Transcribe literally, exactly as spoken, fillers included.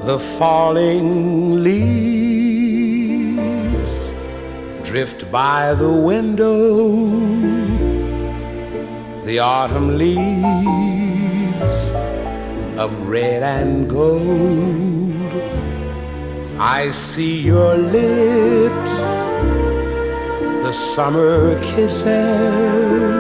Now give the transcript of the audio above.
The falling leaves drift by the window, the autumn leaves of red and gold. I see your lips, the summer kisses